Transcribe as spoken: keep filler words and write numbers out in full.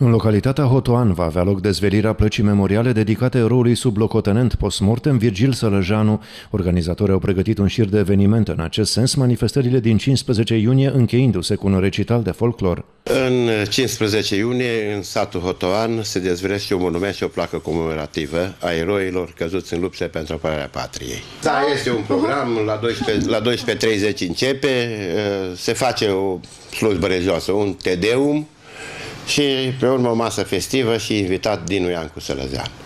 În localitatea Hotoan va avea loc dezvelirea plăcii memoriale dedicate eroului sublocotenent postmortem Virgil Sălăjanu. Organizatorii au pregătit un șir de evenimente în acest sens, manifestările din cincisprezece iunie încheindu-se cu un recital de folclor. În cincisprezece iunie, în satul Hotoan, se dezvelește un monument și o placă comemorativă a eroilor căzuți în lupte pentru apărarea patriei. Da, este un program, la douăsprezece, la douăsprezece treizeci începe, se face o slujbă religioasă, un Te Deum, și pe urmă o masă festivă și invitat Dinu Iancu Sălăzean.